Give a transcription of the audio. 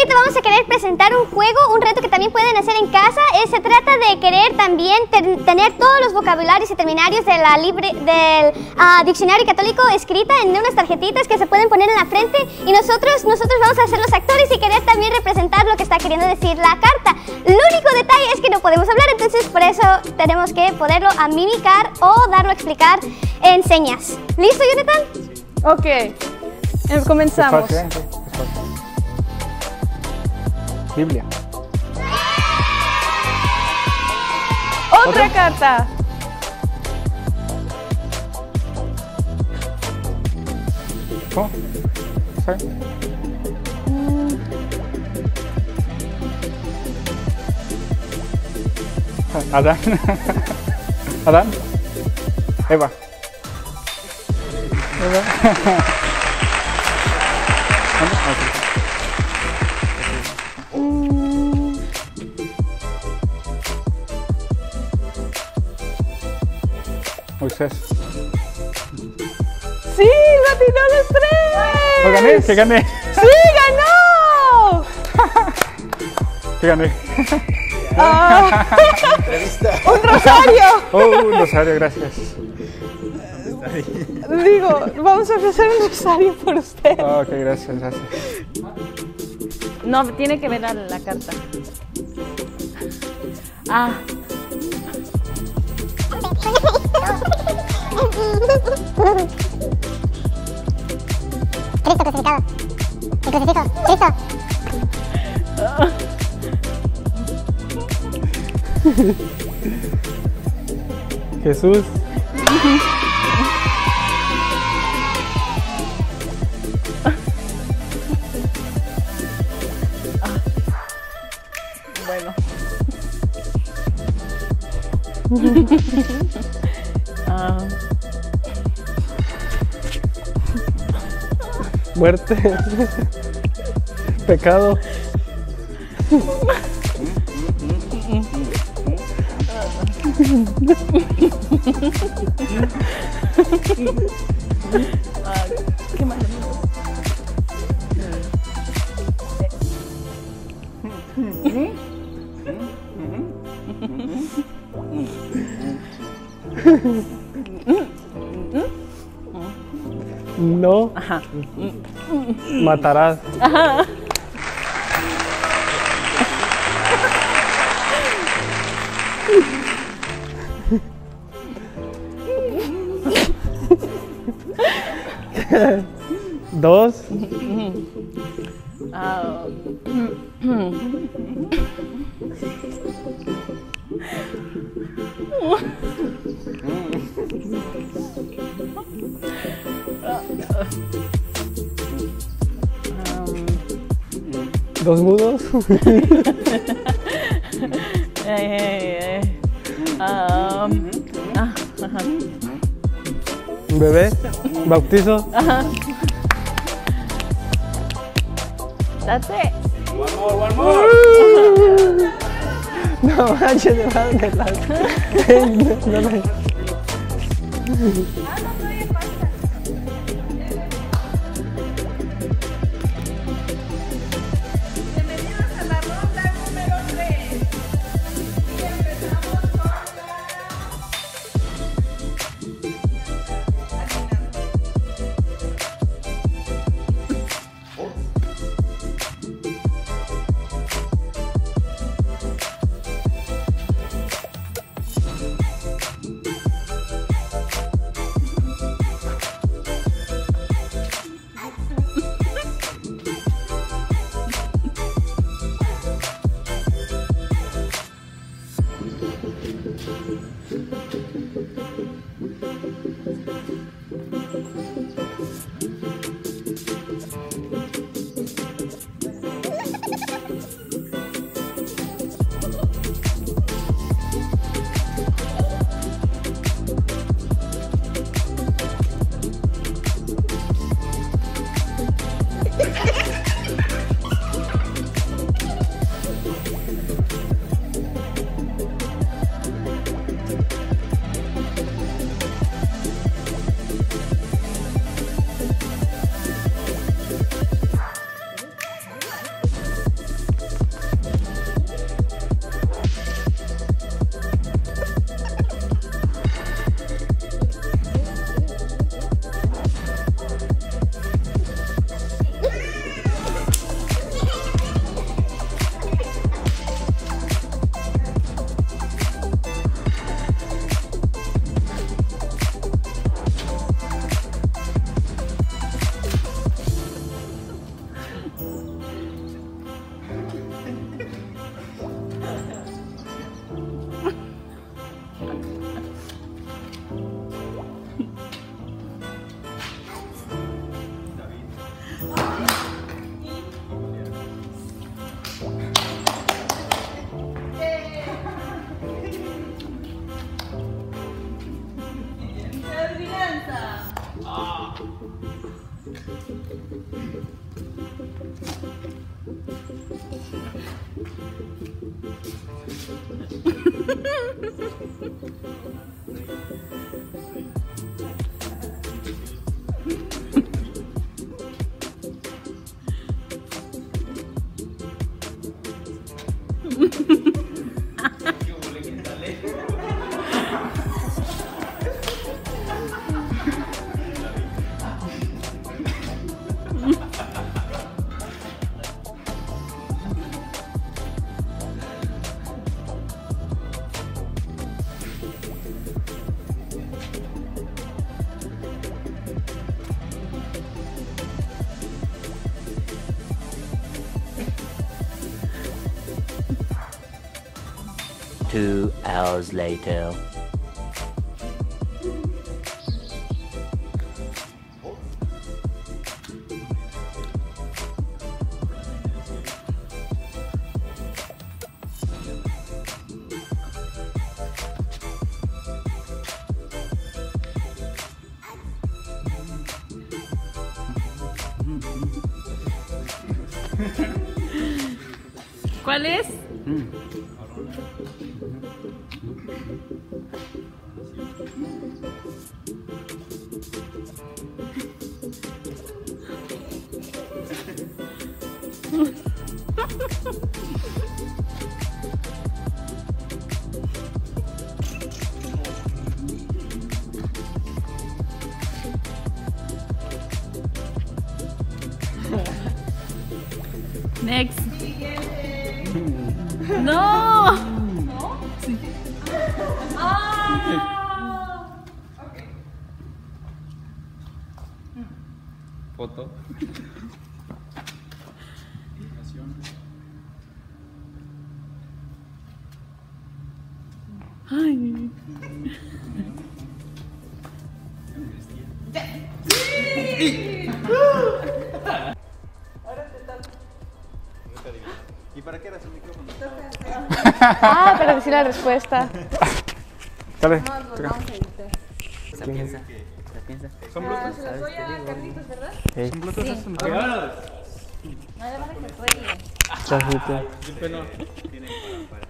ahorita vamos a querer presentar un juego, un reto que también pueden hacer en casa. Se trata de querer también tener todos los vocabularios y terminarios de del diccionario católico escrita en unas tarjetitas que se pueden poner en la frente, y nosotros vamos a ser los actores y querer también representar lo que está queriendo decir la carta. El único detalle es que no podemos hablar, entonces por eso tenemos que poderlo mimicar o darlo a explicar en señas. ¿Listo, Jonathan? Ok, comenzamos. Es fácil, es fácil. Biblia. Otra carta. ¿Cómo? ¿Sí? Adán. Adán. Eva. Moisés. Sí, lo atinó los tres. ¿Lo gané? ¿Qué gané? Sí, ganó. ¿Qué gané? Un rosario. Oh, un rosario, gracias. Digo, vamos a ofrecer un rosario por usted. Oh, ok, gracias, gracias. No, tiene que ver la carta. Ah. Cristo crucificado. El crucifijo. Cristo. Jesús. Bueno. Muerte. Pecado. Qué malo. No. Ajá. Matarás. Ajá. Dos. Dos mudos. Un bebé. Bautizo. That's it. One more. No manches, me van de la... Bienvenidos a la ronda número 3. Y empezamos con Two hours later. ¿Cuál es? Next. No. Sí. Foto. Ay. ¿Y para qué era su micrófono? Ah, para decir la respuesta. Dale. ¿Se piensa? ¿Se piensa? Son bluetooth. Se los doy a Carlitos, ¿verdad? Son bluetooth. Son Chajito.